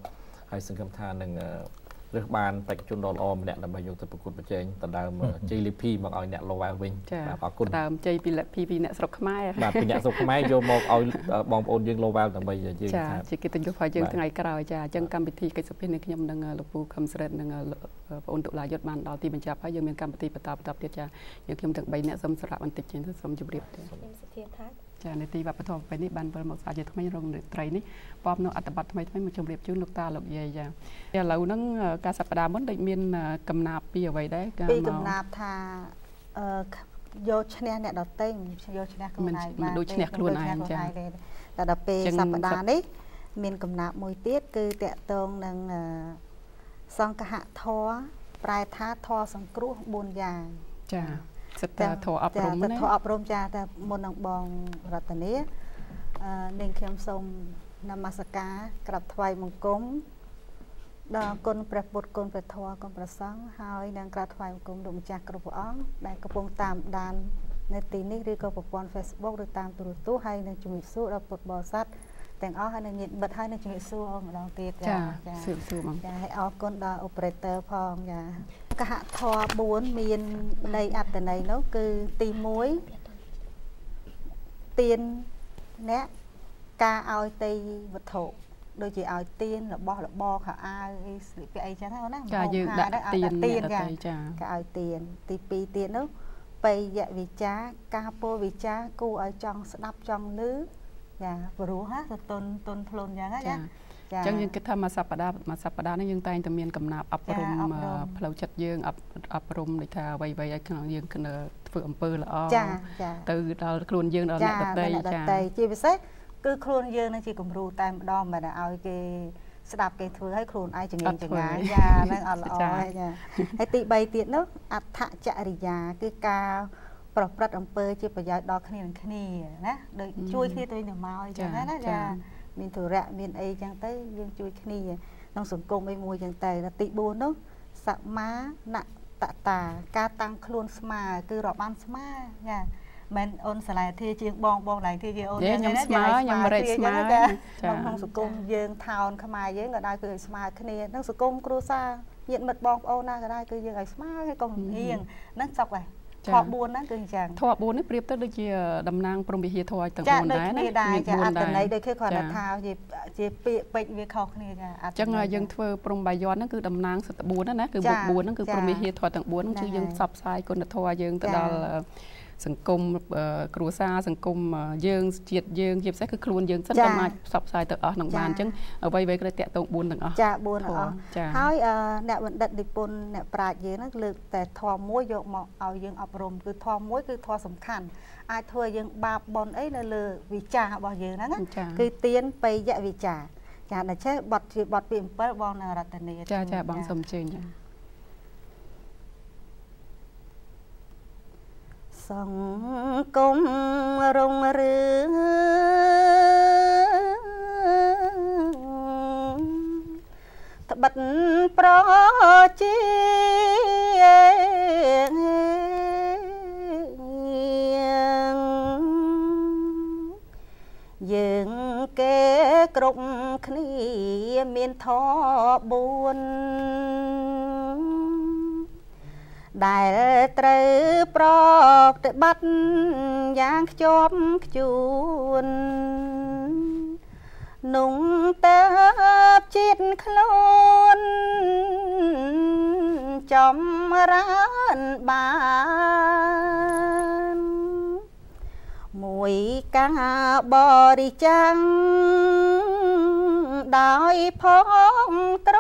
ហើយសង្ឃឹមថានឹងរើសបានបេក្ខជនដ៏ល្អម្នាក់ដើម្បីយកទៅប្រកួតប្រជែងដណ្ដើមជ័យលាភីមកឲ្យអ្នក Lowell វិញបាទអរគុណដណ្ដើមជ័យពីលាភីពីអ្នកស្រុកខ្មែរបាទពីអ្នកស្រុកខ្មែរយកមកឲ្យបងប្អូនយើង Lowell ដើម្បីយើងចាជាកិត្តិយសឲ្យយើងថ្ងៃក្រោយចាអញ្ចឹងកម្មវិធីកិច្ចសភានេះខ្ញុំនិងលោកពូខឹមស្រិតនិងបងអូនតុលាយុទ្ធបានដល់ទីបញ្ចប់ហើយយើងមានកម្មវិធីបន្តទៀតចាយើងខ្ញុំទាំង3នាក់សូមសម្រាប់បន្តិចជាងសូមជម្រាបទេខ្ញុំសុធាថាចានីតិវប្បធម៌ពេលនេះបានវិលមកសាជាថ្មីរងរាត្រីនេះប៉មនៅអត្តបទថ្មីមកជម្រាបជូនលោកតាលោកយាយចាឥឡូវហ្នឹងការសប្តាហ៍មុនដូចមានកំណាព្យពីអ្វីដែរពីកំណាព្យថាយកឈ្នះអ្នកដទៃយកឈ្នះខ្លួនឯងបានដូចឈ្នះខ្លួនឯងចាតែដល់ពេលសប្តាហ៍នេះមានកំណាព្យមួយទៀតគឺតកតងនឹងសង្ឃហធម៌ប្រែថាធម៌សង្គ្រោះ4យ៉ាងចាសិតតែធម៌អប់រំណាធម៌អប់រំចាតែមុននឹងបងរតនានាងខ្ញុំសូមនមស្ការក្រាបថ្វាយបង្គំដល់គុណព្រះពុទ្ធគុណព្រះធម៌គុណព្រះសង្ឃហើយនឹងក្រាបថ្វាយបង្គំលោកម្ចាស់គ្រប់ព្រះអង្គដែលកំពុងតាមដាននៅទីនេះឬក៏ប្រព័ន្ធ Facebook ឬតាមទូរទស្សន៍ហើយនឹងជំរាបសួរដល់ពុទ្ធបរិស័ទទាំងអស់ហើយនឹងញាតិមិត្តហើយនឹងជំរាបសួរម្ដងទៀតចាសួរបងចាហើយអរគុណដល់ operator ផងចាកហធម៌4មានន័យអត្ថន័យនោះគឺទី1ទានអ្នកការឲ្យទេយវត្ថុដូចជាឲ្យទានរបស់របរខោអាវអីស្លៀកពាក់អីចឹងណាចាយើងដាក់ទានចាការឲ្យទានទី2ទៀតនោះបេយវិចាការពោលវិចាគួរឲ្យចង់ស្ដាប់ចង់ឮចាព្រោះណាទុនខ្លួនចឹងណាចាអញ្ចឹងយើងគិតថាមួយសប្តាហ៍នេះយើងតែងតែមានកំណាព្យអប់រំផ្លូវចិត្តយើងអប់រំដូចថាអ្វីៗឲ្យយើងធ្វើអំពើល្អទៅដល់ខ្លួនយើងដល់អ្នកដទៃចាជាពិសេសគឺខ្លួនយើងនឹងជាគំរូតែម្ដងមិនឲ្យគេស្ដាប់គេធ្វើឲ្យខ្លួនឯងចងចងាយចាហ្នឹងអត់ល្អចាហើយទី3ទៀតនោះអដ្ឋចរិយាគឺការប្រព្រឹត្តអំពើជាប្រយោជន៍ដល់គ្នានឹងគ្នាណាដូចជួយគ្នាទៅវិញទៅមកអញ្ចឹងណាចាមានធុរៈមានអីចឹងទៅយើងជួយគ្នាក្នុងសង្គមអីមួយចឹងទៅទី4នោះសមាណតតាការតាំងខ្លួនស្មើគឺរាប់អានស្មើចាមិនអូនសាឡាធាជាងបងឡៃធាជាអូនខ្ញុំស្មើខ្ញុំរែកស្មើចាក្នុងសង្គមយើងថោនខ្មែរយើងក៏ដែរគឺឲ្យស្មើគ្នាក្នុងសង្គមគ្រួសារញាតិមិត្តបងប្អូនណាក៏ដែរគឺយើងឲ្យស្មើហើយកុំហៀងហ្នឹងសុខហើយធម៌4ហ្នឹងគឺអញ្ចឹងធម៌4នេះប្រៀបទៅដូចជាតំណាងព្រហ្មវិហារធម៌ទាំង4ដែរណាមាន4ដែរចាអត្តន័យដូចគេគ្រាន់តែថាជាពាក្យពេចន៍វាខុសគ្នាចាអញ្ចឹងយើងធ្វើព្រហ្មបាយ័នហ្នឹងគឺតំណាងសត្វ4ណាគឺមុខ4ហ្នឹងគឺព្រហ្មវិហារធម៌ទាំង4ហ្នឹងគឺយើងផ្សព្វផ្សាយគុណធម៌យើងទៅដល់សង្គមគ្រួសារសង្គមយើងជាតិយើងជាពិសេសគឺខ្លួនយើងសិនតែអាចផ្សព្វផ្សាយទៅអស់នឹងបានអញ្ចឹងអ្វីៗក៏តាក់ទង4ទាំងអស់ចា4ទាំងអស់ហើយអ្នកបណ្ឌិតនិពន្ធអ្នកប្រាជ្ញយើងហ្នឹងលើកតែធម៌មួយយកមកឲ្យយើងអប់រំគឺធម៌មួយគឺធម៌សំខាន់អាចធ្វើឲ្យយើងបាបបុណ្យអីនៅលើវិចាររបស់យើងហ្នឹងគឺទានបេយវិចារចាដូច្នេះបទជាបទពី7បងនៅរតនាចាបងសូមអញ្ជើញចាសង្គមរុងរឿងត្បិតប្រជាយើងគេគ្រប់គ្នាមានធម៌4ដែលត្រូវប្រតិបត្តិយ៉ាងខ្ជាប់ខ្ជួននុងទៅជាតិខ្លួនចម្រើនបានមួយការបរិច្ចាគដោយផងត្រ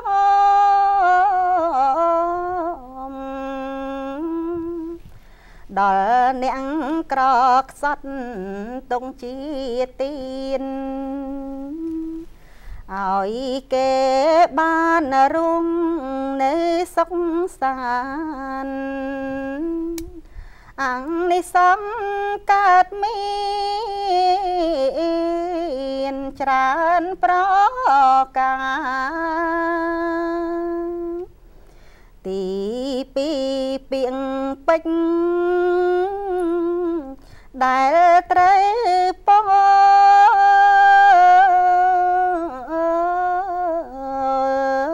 ដល់អ្នកក្រខ្សត់តុងជាទៀនឲ្យគេបានរួមនៅសុខសាន្តអង្គនិសង្ឃកើតមានច្រើនប្រការទី2ពាងពេជ្រដែលត្រូវព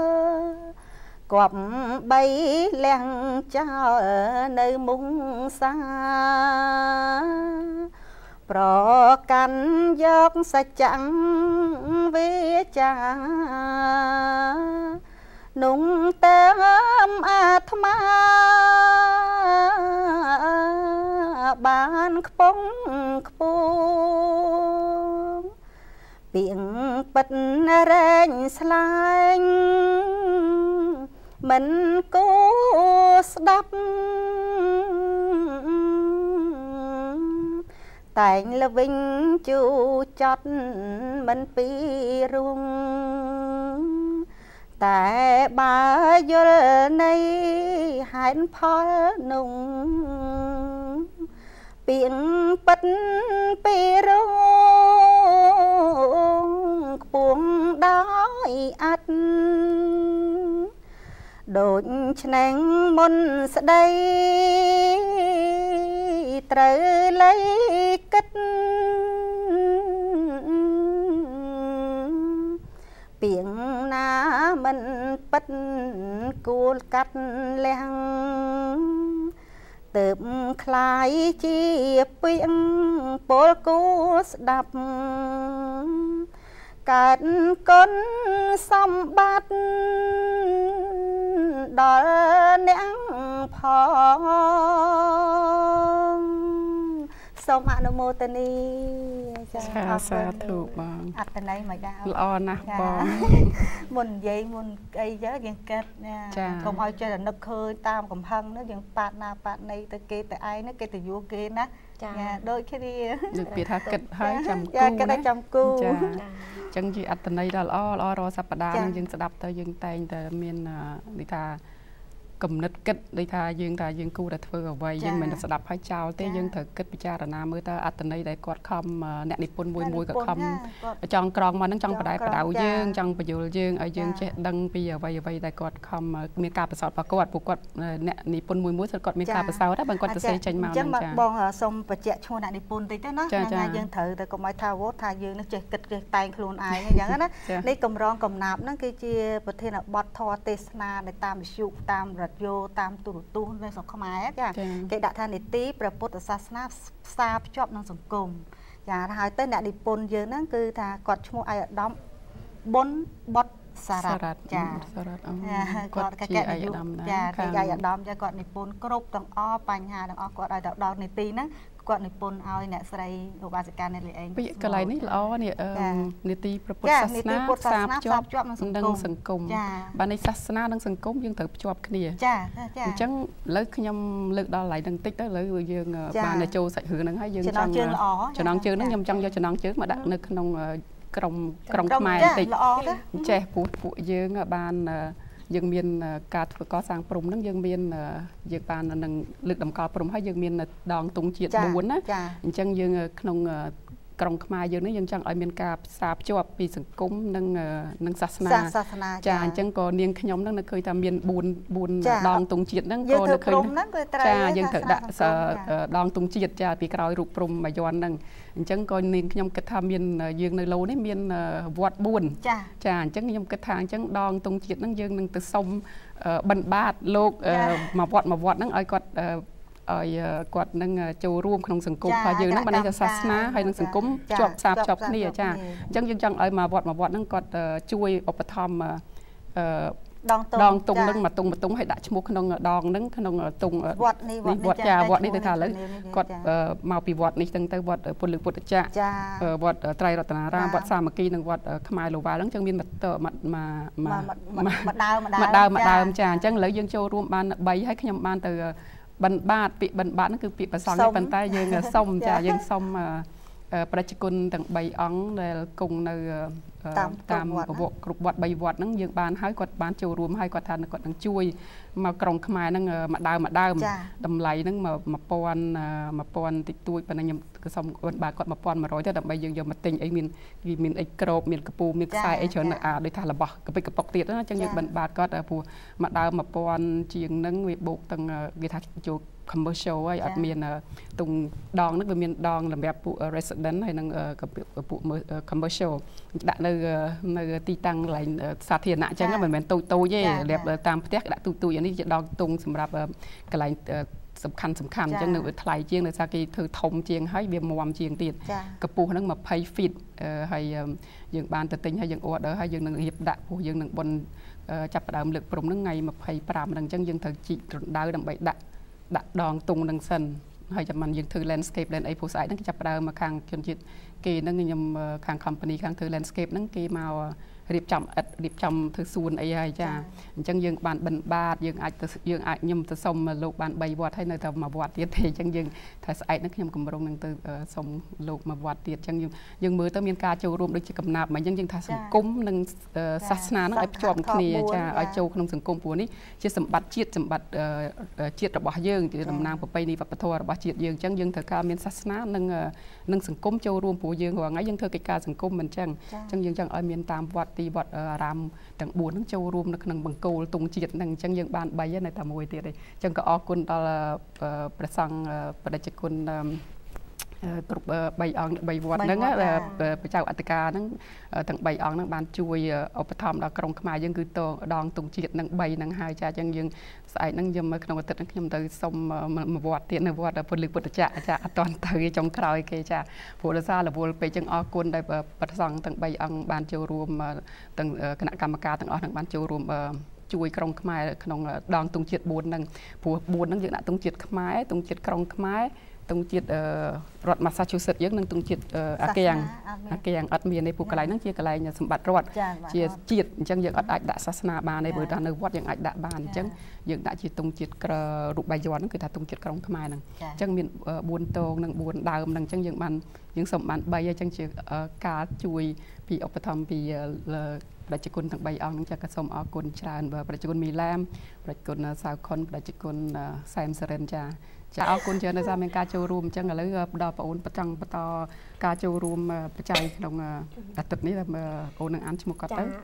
ប់បីលះចោលនៅមុងសាប្រកាន់យកសច្ចៈវាចានុងតាមអាត្មាបានខ្ពងខ្ពស់ពីងពិតរែងស្លាញ់មិនគួស្ដាប់តែងល្វិញជូចត់មិនពីរួងតែបើយល់នៃហេតុផលនោះពីងពិតពីរួងខ្ពងដោយអត់ដូចឆ្នែងមុនស្ដីត្រូវលៃគិតពីងណាមិនពិតគួលកាត់លះទៅคล้ายជាពីងពលគួស្ដាប់កើតគុណសម្បត្តិដល់អ្នកផងសូមអនុមោទនាចាសាធុបងអត្តន័យមកដែរល្អណាស់បងមុននិយាយមុនអីចឹងយើងកាត់កុំឲ្យចេះតែនឹកឃើញតាមកំហឹងនោះយើងប៉ាត់ណាប៉ាត់ណីទៅគេទៅឯងនោះគេទៅយួរគេណាចាដូចគ្នាដូចពាក្យថាគិតហើយចាំគូគិតតែចាំគូចាអញ្ចឹងជាអត្តន័យដ៏ល្អរាល់សប្តាហ៍នឹងយើងស្ដាប់ទៅយើងតែងតែមាននិយាយថាគំនិតគិតដូចថាយើងគូតែធ្វើអ្វីយើងមិនស្ដាប់ឲ្យចោលទេយើងត្រូវគិតពិចារណាមើលតើអត្តន័យដែលគាត់ខំអ្នកនិពន្ធមួយក៏ខំចង់ក្រងមកនឹងចង់បដៅយើងចង់បញ្យល់យើងឲ្យយើងចេះដឹងពីអ្វីដែលគាត់ខំមានការប្រសោតរបស់គាត់ពួកគាត់អ្នកនិពន្ធមួយគាត់មានការប្រសោតដែរបើគាត់ទៅសេចេញមកហ្នឹងចាបងសូមបញ្ជាក់ឈ្មោះអ្នកនិពន្ធតិចទៅណាថ្ងៃយើងត្រូវតែកុំឲ្យថាវត្តថាយើងនឹងចេះគិតចេះតែងខ្លួនឯងអញ្ចឹងណានេះកម្រងកំណាប់ហ្នឹងគឺជាប្រធានបទធម៌ទេសនាដែលតាមវិទ្យុតាមរថយន្តតាមទូរទស្សន៍នៅស្រុកខ្មែរចាគេដាក់ថានីតិព្រះពុទ្ធសាសនាផ្សារភ្ជាប់នឹងសង្គមចាហើយទៅអ្នកនិពន្ធយើងហ្នឹងគឺថាគាត់ឈ្មោះអាយឧត្តមប៊ុនបុតសារ៉ាត់ចាគាត់គេអាយឧត្តមចាគេអាយឧត្តមចាគាត់និពន្ធគ្រប់ទាំងអស់បញ្ហាទាំងអស់គាត់ឲ្យដល់នីតិហ្នឹងគាត់និពន្ធឲ្យអ្នកស្រីឧបាសិកាអ្នកលេងពាក្យកន្លែងនេះល្អនេះនីតិព្រះពុទ្ធសាសនាផ្សារភ្ជាប់នឹងសង្គមបាទនៃសាសនានិងសង្គមយើងត្រូវភ្ជាប់គ្នាចាអញ្ចឹងឥឡូវខ្ញុំលើកដល់កន្លែងហ្នឹងតិចទៅឥឡូវយើងបានចូលសាច់រឿងហ្នឹងហើយយើងចង់ចំណងជើងហ្នឹងខ្ញុំចង់យកចំណងជើងមកដាក់នៅក្នុងក្រុមខ្មែរបន្តិចចេះពួកយើងបានយើងមានការធ្វើកសាងព្រំហ្នឹងយើងមានយើងបាននឹងលើកតម្កល់ព្រំហើយយើងមានដងទង់ជាតិ4ណាអញ្ចឹងយើងក្នុងក្រុងខ្មែរយើងនេះយើងចង់ឲ្យមានការផ្សារភ្ជាប់ពីសង្គមនិងសាសនាចាអញ្ចឹងក៏នាងខ្ញុំហ្នឹងនៅឃើញថាមាន4ដងទង់ជាតិហ្នឹងក៏នៅឃើញចាយើងត្រូវដាក់ដងទង់ជាតិចាពីក្រោយរូបព្រំបាយ័នហ្នឹងអញ្ចឹងក៏នាងខ្ញុំគិតថាមានយើងនៅឡូនេះមានវត្ត4ចាអញ្ចឹងខ្ញុំគិតថាអញ្ចឹងដងទង់ជាតិហ្នឹងយើងនឹងទៅសុំបិណ្ឌបាតលោកមកវត្តហ្នឹងឲ្យគាត់ឲ្យគាត់នឹងចូលរួមក្នុងសង្គមរបស់យើងហ្នឹងបានន័យថាសាសនាហើយនឹងសង្គមជាប់ផ្សារភ្ជាប់គ្នាចាអញ្ចឹងយើងចង់ឲ្យមកវត្តហ្នឹងគាត់ជួយឧបត្ថម្ភដងតុងនឹងមកតុងឲ្យដាក់ឈ្មោះក្នុងដងហ្នឹងក្នុងតុងវត្តនេះវត្តនេះទៅថាឥឡូវគាត់មកពីវត្តនេះទាំងទៅវត្តពលិពុទ្ធចក្រវត្តត្រៃរតនារាមវត្តសាមគ្គីនិងវត្តខ្មែរលូវ៉ាហ្នឹងចឹងមានមកដើមចាអញ្ចឹងឥឡូវយើងចូលរួមបាន3ហើយខ្ញុំបានទៅបិណ្ឌបាតពាក្យបិណ្ឌបាតហ្នឹងគឺពាក្យប្រសងប៉ុន្តែយើងសុំចាយើងសុំប្រជាជនទាំង3អង្គដែលគង់នៅតាមគ្រប់វត្ត3វត្តហ្នឹងយើងបានហើយគាត់បានចូលរួមហើយគាត់ថាគាត់នឹងជួយមកក្រុងខ្មែរហ្នឹងមកដើមតម្លៃហ្នឹង1000តិចតួចប៉ុន្តែខ្ញុំក៏សុំបាទគាត់1100ទៅដើម្បីយើងយកមកទិញអីមានអីក្របមានកពូមានខ្សែអីច្រើនដូចថារបស់កពិកប៉ុកទៀតណាអញ្ចឹងយើងបិណ្ឌបាតគាត់ព្រោះមកដើម1000ជាងហ្នឹងវាបូកទាំងគេថាចូល commercial ហើយអត់មានតុងដងហ្នឹងវាមានដងសម្រាប់ពួក resident ហើយនឹងពួក commercial ដាក់នៅទីតាំងកន្លែងសាធារណៈអញ្ចឹងមិនមែនតូចៗទេសម្រាប់តាមផ្ទះដាក់ទូចៗនេះជាដងតុងសម្រាប់កន្លែងសំខាន់អញ្ចឹងនៅថ្លៃជាងដោយសារគេធ្វើធំជាងហើយវាមាំជាងទៀតកម្ពស់ហ្នឹង20 feet ហើយយើងបានទៅទិញហើយយើង order ហើយយើងនឹងរៀបដាក់ពោះយើងនឹងបុនចាប់ផ្ដើមលើកព្រំហ្នឹងថ្ងៃ25ហ្នឹងអញ្ចឹងយើងត្រូវជីករណ្ដៅដើម្បីដាក់ដងតុងហ្នឹងសិនហើយចាំមិនយើងធ្វើ landscape lên អីពោះស្អែកហ្នឹងគេចាប់ផ្ដើមមកខាងជនជាតិគេហ្នឹងខ្ញុំខាង company ខាងធ្វើ landscape ហ្នឹងគេមករៀបចំឥតរៀបចំធ្វើសួនអីហើយចាអញ្ចឹងយើងបានបិណ្ឌបាតយើងអាចខ្ញុំទៅសុំលោកបាន3វត្តហើយនៅតែមួយវត្តទៀតទេអញ្ចឹងយើងថាស្អែកហ្នឹងខ្ញុំកម្រងនឹងទៅសុំលោកមួយវត្តទៀតអញ្ចឹងយើងមើលទៅមានការចូលរួមដូចជាកំណាប់អញ្ចឹងយើងថាសង្គមនិងសាសនាហ្នឹងឲ្យភ្ជាប់គ្នាចាឲ្យចូលក្នុងសង្គមព្រោះនេះជាសម្បត្តិជាតិសម្បត្តិជាតិរបស់យើងជាតំណាងប្រពៃណីវប្បធម៌របស់ជាតិយើងអញ្ចឹងយើងត្រូវការមានសាសនានិងសង្គមចូលរួមព្រោះយើងរាល់ថ្ងៃយើងធ្វើកិច្ចការសង្គមមិនអញ្ចឹងយើងចង់ឲ្យមានតាមវត្តទីវត្តអារាមទាំង4ហ្នឹងចូលរួមនៅក្នុងបង្គោលទង់ជាតិហ្នឹងអញ្ចឹងយើងបាន3ហើយនៅតែមួយទៀតទេអញ្ចឹងក៏អរគុណដល់ព្រះសង្ឃបដិជគុណគ្រប់3អង្គ3វត្តហ្នឹងព្រះចៅអធិការហ្នឹងទាំង3អង្គហ្នឹងបានជួយឧបត្ថម្ភដល់ក្រុមខ្មែរយើងគឺដងទង់ជាតិនឹង3ហ្នឹងហើយចាអញ្ចឹងយើងស្អែកហ្នឹងខ្ញុំក្នុងអាទិត្យហ្នឹងខ្ញុំទៅសុំមួយវត្តទៀតនៅវត្តពលិពុទ្ធចក្រចាអត់តាន់ទៅចុងក្រោយគេចាព្រោះដោយសាររវល់ពេកអញ្ចឹងអរគុណដែលព្រះសង្ឃទាំង3អង្គបានចូលរួមទាំងគណៈកម្មការទាំងអស់ហ្នឹងបានចូលរួមជួយក្រុងខ្មែរក្នុងដងទង់ជាតិ4ហ្នឹងព្រោះ4ហ្នឹងយើងដាក់ទង់ជាតិខ្មែរទង់ជាតិក្រុងខ្មែរទង់ជាតិរដ្ឋ Massachusetts យើងនឹងទង់ជាតិអាកៀងអត់មានទេពួកកន្លែងហ្នឹងជាកន្លែងសម្បត្តិរដ្ឋជាជាតិអញ្ចឹងយើងអត់អាចដាក់សាសនាបានទេបើថានៅវត្តយើងអាចដាក់បានអញ្ចឹងយើងដាក់ជាទង់ជាតិរូបបាយ័នហ្នឹងគឺថាទង់ជាតិក្រុងខ្មែរហ្នឹងអញ្ចឹងមាន4តងនិង4ដើមហ្នឹងអញ្ចឹងយើងសុំបាន3ហើយអញ្ចឹងជាការជួយពីឧបត្ថម្ភពីប្រជាជនទាំង3អង្គហ្នឹងចាក៏សូមអរគុណច្រើនប្រជាជនមីឡាមប្រជាជនសាវខុនប្រជាជនសែមសរិនចាអរគុណច្រើនដែលមានការចូលរួមអញ្ចឹងឥឡូវដល់បងអូនចង់បន្តការចូលរួមបច្ច័យក្នុងអាទិត្យនេះបងអូននឹងអានឈ្មោះគាត់ទៅ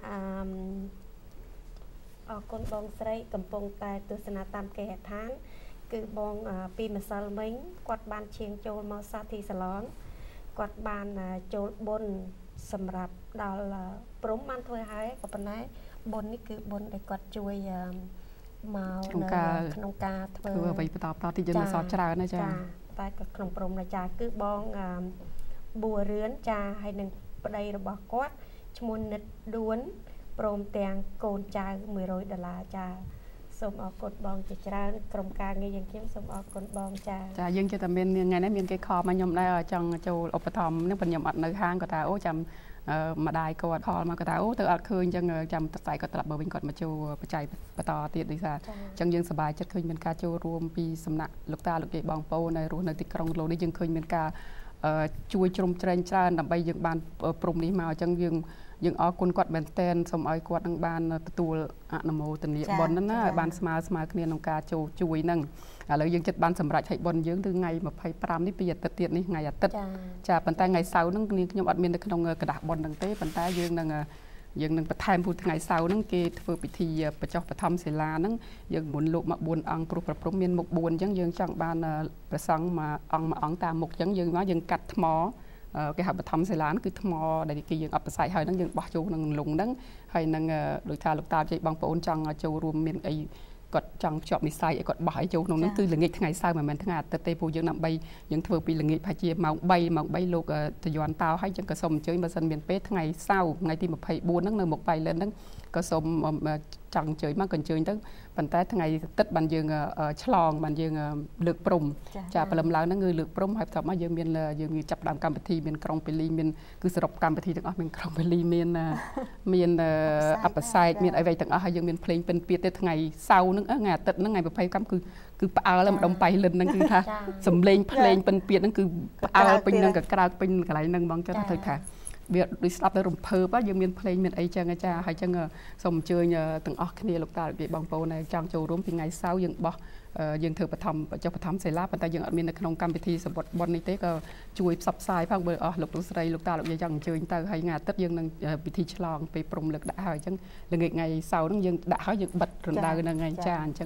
អរគុណបងស្រីកំពុងតែទស្សនាតាមគេហដ្ឋានគឺបងពីម្សិលមិញគាត់បានឈៀងចូលមកសាធីសាឡនគាត់បានចូលបុណ្យសម្រាប់ដល់ព្រំបានធ្វើហើយក៏ប៉ុន្តែបុណ្យនេះគឺបុណ្យដែលគាត់ជួយមកក្នុងការធ្វើអ្វីបន្តទីយើងសតច្រើនណាចាតែក៏ក្នុងព្រំណាចាគឺបងបួរឿនចាហើយនឹងប្តីរបស់គាត់ឈ្មោះនិតឌួនព្រមទាំងកូនចៅ$100ចាសូមអរគុណបងជាច្រើនក្រុមការងារយើងខ្ញុំសូមអរគុណបងចាយើងជិះតែមានថ្ងៃនេះមានគេខលមកខ្ញុំដែរចង់ចូលឧបត្ថម្ភនឹងប៉ុន្តែខ្ញុំអត់នៅហាងគាត់ថាអូចាំម្ដាយគាត់ខលមកគាត់ថាអូទៅអត់ឃើញអញ្ចឹងចាំតែស្អែកគាត់ត្រឡប់មកវិញគាត់មកចូលបច្ច័យបន្តទៀតដូចថាអញ្ចឹងយើងសប្បាយចិត្តឃើញមានការចូលរួមពីសំណាក់លោកតាលោកយាយបងប្អូននៅរស់នៅទីក្រុងលោកនេះយើងឃើញមានការជួយជ្រោមជ្រែងច្រើនដើម្បីយើងបានព្រំនេះមកអញ្ចឹងយើងអរគុណគាត់មែនតែនសូមឲ្យគាត់នឹងបានទទួលអនុមោទនាបុណ្យហ្នឹងណាឲ្យបានស្មើគ្នាក្នុងការជួយហ្នឹងឥឡូវយើងចិត្តបានសម្រេចឲ្យបុណ្យយើងគឺថ្ងៃ25នេះពីអាទិត្យទៀតនេះថ្ងៃអាទិត្យចាប៉ុន្តែថ្ងៃសៅរ៍ហ្នឹងខ្ញុំអត់មាននៅក្នុងกระดาษបុណ្យហ្នឹងទេប៉ុន្តែយើងនឹងបន្ថែមពុះថ្ងៃសៅរ៍ហ្នឹងគេធ្វើពិធីបញ្ចុះបឋមសិលាហ្នឹងយើងមុនលោកមក4អង្គព្រោះប្រព្រំមានមុខ4អញ្ចឹងយើងចង់បានព្រះសង្ឃមួយអង្គតាមមុខអញ្ចឹងយើងកាត់ថ្មគេហៅបឋមសិលាគឺថ្មដែលគេយើងអបផ្សាយហើយហ្នឹងយើងបោះចូលក្នុងលងហ្នឹងហើយនឹងដោយថាលោកតាជ័យបងប្អូនចង់ចូលរួមមានអីគាត់ចង់ភ្ជាប់និស្ស័យឲ្យគាត់បោះឲ្យចូលក្នុងហ្នឹងគឺល្ងាចថ្ងៃសៅរ៍មិនមែនថ្ងៃអាទិត្យទេព្រោះយើងដើម្បីយើងធ្វើពីល្ងាចប្រហែលជាម៉ោង3លោកតយន់តោហើយចឹងក៏សូមអញ្ជើញបើសិនមានពេលថ្ងៃសៅរ៍ថ្ងៃទី24ហ្នឹងនៅមុខបៃលិនហ្នឹងក៏សូមចង់អញ្ជើញមកក៏អញ្ជើញទៅប៉ុន្តែថ្ងៃអាទិត្យបានយើងឆ្លងបានយើងលើកព្រំចាព្រលឹមឡើងហ្នឹងគឺលើកព្រំហើយបន្ទាប់មកយើងមានចាប់ដើមកម្មវិធីមានក្រុងពេលីមានគឺសរុបកម្មវិធីទាំងអស់មានក្រុងពេលីមានអបសែកមានអីវ៉ៃទាំងអស់ហើយយើងមានភ្លេងពិនពាទ្យទៅថ្ងៃសៅរ៍ហ្នឹងថ្ងៃអាទិត្យហ្នឹងថ្ងៃ20កម្មគឺផ្អើលម្ដុំបៃលិនហ្នឹងគឺថាសំលេងភ្លេងពិនពាទ្យហ្នឹងគឺផ្អើលពេញហ្នឹងក៏ក្រៅពេញកន្លែងហ្នឹងបងចិត្តទៅថាវាដូចស្ដាប់ទៅរំភើបយើងមានភ្លេងមានអីចឹងចាហើយចឹងសូមអញ្ជើញទាំងអស់គ្នាលោកតាលោកយាយបងប្អូនចង់ចូលរួមពីថ្ងៃសៅរ៍យើងបោះយើងធ្វើបឋមសិលាប៉ុន្តែយើងអត់មាននៅក្នុងកម្មវិធីសម្បត្តិបុណ្យនេះទេក៏ជួយផ្សព្វផ្សាយផងបើអស់លោកលោកស្រីលោកតាលោកយាយចង់អញ្ជើញទៅហើយថ្ងៃអាទិត្យយើងនឹងពិធីឆ្លងពេលព្រំលើកដាក់ហើយអញ្ចឹងល្ងាចថ្ងៃសៅរ៍ហ្នឹងយើងដាក់ហើយយើងបិទរណ្ដៅហ្នឹងហើយចាអញ្ចឹង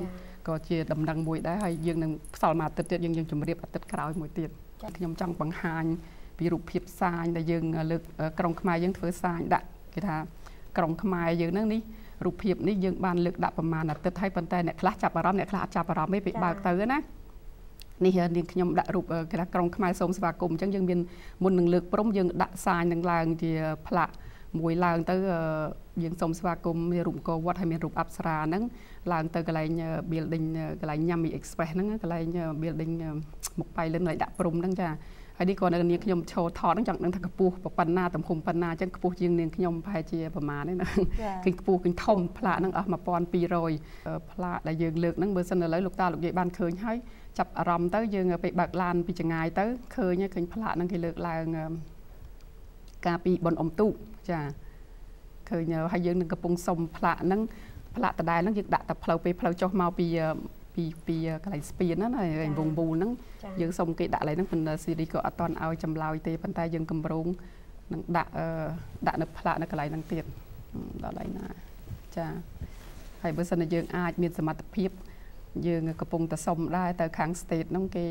ក៏ជាដំណឹងមួយដែរហើយយើងនឹងផ្សល់មកអាទិត្យទៀតយើងជម្រាបអាទិត្យក្រោយមួយទៀតខ្ញុំចង់បង្ហាញពីរូបភាពសាញដែលយើងលើកក្រុងខ្មែរយើងធ្វើសាញដាក់គេថាក្រុងខ្មែរយើងហ្នឹងនេះរូបភាពនេះយើងបានលើកដាក់ប្រមាណអាទិត្យហើយប៉ុន្តែអ្នកខ្លះចាប់អារម្មណ៍អ្នកខ្លះអត់ចាប់អារម្មណ៍ទេពេលបើកទៅណានេះនាងខ្ញុំដាក់រូបគេថាក្រុងខ្មែរសូមស្វាគមន៍អញ្ចឹងយើងមានមុននឹងលើកព្រំយើងដាក់សាញនឹងឡើងជាផ្លាកមួយឡើងទៅយើងសូមស្វាគមន៍មានរូបអង្គរវត្តហើយមានរូបអប្សរាហ្នឹងឡើងទៅកន្លែង building កន្លែងញ៉ាំមី express ហ្នឹងកន្លែង building មុខប៉ៃលិនឲ្យដាក់ព្រំហ្នឹងចាហើយនេះក៏នៅនាងខ្ញុំឈរថតហ្នឹងចង់ដឹងថាកម្ពស់ប៉ុណ្ណាទំហំប៉ុណ្ណាអញ្ចឹងខ្ពស់ជាងនាងខ្ញុំប្រហែលជាប្រមាណហ្នឹងណាគឺខ្ពស់គឺធំផ្លាកហ្នឹងអស់1200ផ្លាកដែលយើងលើកហ្នឹងបើសិនឥឡូវលោកតាលោកយាយបានឃើញហើយចាប់អារម្មណ៍ទៅយើងពេលបើកឡានពីចងាយទៅឃើញផ្លាកហ្នឹងគេលើកឡើងការពីបនអ៊ំទូចាឃើញហើយយើងនឹងកំពុងសុំផ្លាកហ្នឹងផ្លាកដដែលហ្នឹងយើងដាក់តែផ្លូវពេលផ្លូវចុះមកពីកន្លែងស្ពានហ្នឹងហើយវងវូលហ្នឹងយើងសុំគេដាក់ឡើយហ្នឹងប៉ុន្តែស៊ីរីក៏អត់តន់ឲ្យចម្លើយទេប៉ុន្តែយើងកម្រងនឹងដាក់នៅផ្លាកនៅកន្លែងហ្នឹងទៀតដល់ឡើយណាចាហើយបើសិនជាយើងអាចមានសមត្ថភាពយើងកំពុងតែសុំដែរទៅខាង state ហ្នឹងគេ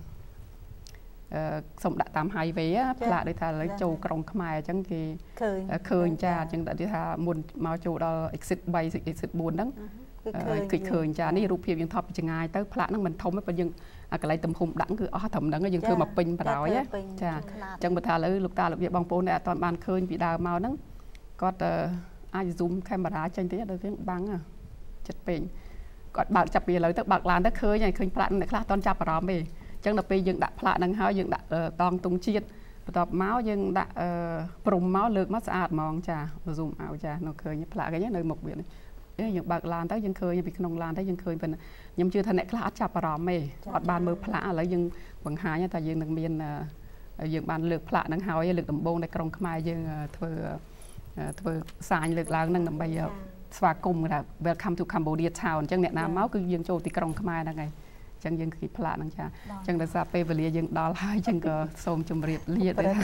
សុំដាក់តាម highway ផ្លាកដូចថាឥឡូវចូលក្រុងខ្មែរអញ្ចឹងគេឃើញចាអញ្ចឹងដាក់ថាមុនមកចូលដល់ exit 3 exit 4ហ្នឹងគឺឃើញចានេះរូបភាពយើងថតពីចម្ងាយទៅផ្លាកហ្នឹងមិនធំទេប៉ុន្តែយើងកន្លែងទំហំដាក់គឺអស់ត្រឹមហ្នឹងយើងធ្វើមកពេញបណ្ដោយចាអញ្ចឹងបើថាឥឡូវលោកតាលោកយាយបងប្អូនដែលអត់ទាន់បានឃើញពីដើមមកហ្នឹងគាត់អាច zoom camera ចេញតិចដល់វាបាំងចិត្តពេកគាត់បើកចាប់ពីឥឡូវទៅបើកឡានទៅឃើញផ្លាកអ្នកខ្លះអត់ទាន់ចាប់អារម្មណ៍ទេអញ្ចឹងដល់ពេលយើងដាក់ផ្លាកហ្នឹងហើយយើងដាក់តង់ទង់ជាតិបន្ទាប់មកយើងដាក់ព្រំមកលើកមកស្អាតហ្មងចា zoom ឲ្យចានៅឃើញផ្លាកហ្នឹងនៅមុខវាយើងបើកឡានទៅយើងឃើញពីក្នុងឡានទៅយើងឃើញប៉ុន្តែខ្ញុំជឿថាអ្នកខ្លះអត់ចាប់អារម្មណ៍ទេអត់បានមើលផ្លាកឥឡូវយើងបង្ហាញថាយើងនឹងមានយើងបានលើកផ្លាកហ្នឹងហើយលើកដំបូងនៅក្រុងខ្មែរយើងធ្វើសាញលើកឡើងហ្នឹងដើម្បីស្វាគមន៍ថា Welcome to Cambodia Town អញ្ចឹងអ្នកណាមកគឺយើងចូលទីក្រុងខ្មែរហ្នឹងហើយអញ្ចឹងយើងគឺផ្លាកហ្នឹងចាអញ្ចឹងដោយសារពេលវេលាយើងដល់ហើយអញ្ចឹងក៏សូមជម្រាបលាដែរ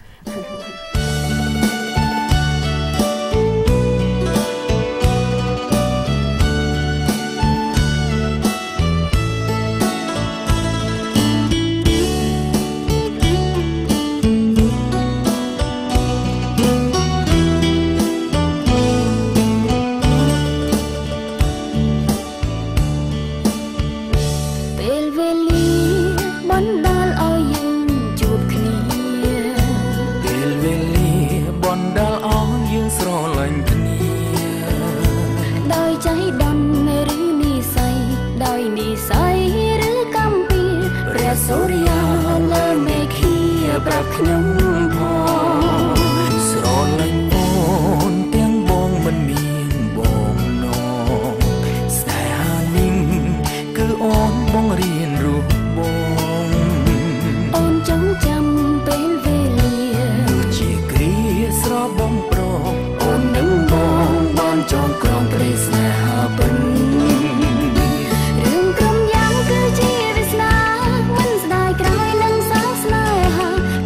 ខ្ញុំផងស្រលាញ់អូនទាំងបងមិនមានបងនងស្នេហានេះគឺអូនបងរៀនរស់បងអូនចង់ចាំពេលវេលាដូចជាគ្រាស្របងប្រអូននឹងបងបានចងក្រងព្រៃស្នេហាពិនរឿងក្រុមយ៉ាងគឺជាវាសនាមិនស្ដាយក្រោយនឹងសាស្នេហា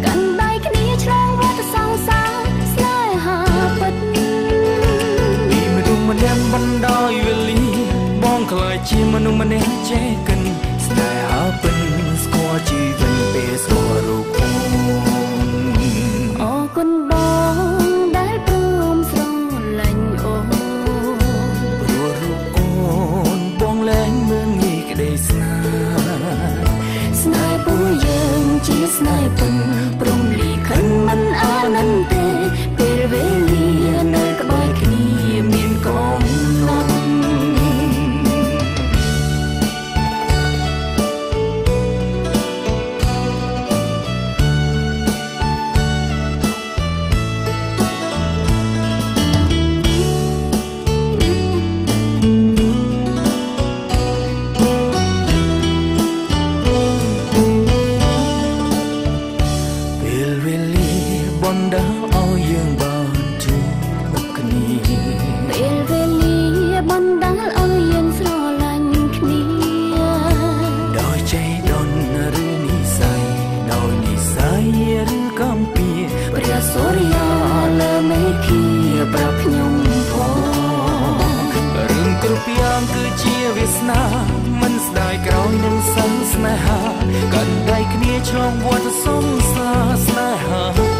បណ្ដោយវេលាបងខ្លាចជាមនុស្សម្នាក់ចេះកិនស្នេហាពិនស្គាល់ជីវិតពេលស្គាល់រូបអូនអរគុណបងដែលព្រមស្រឡាញ់អូនព្រោះរូបអូនបងលែងមើលងាយក្តីស្នេហ៍ពួកយើងជាស្នេហ៍ពិនព្រមលីខិនមិនអានន្ទទេពេលវេលានៅក្បែរគ្នាមានកូនមគ្នាឆ្លងវត្តសង្សារស្នេហា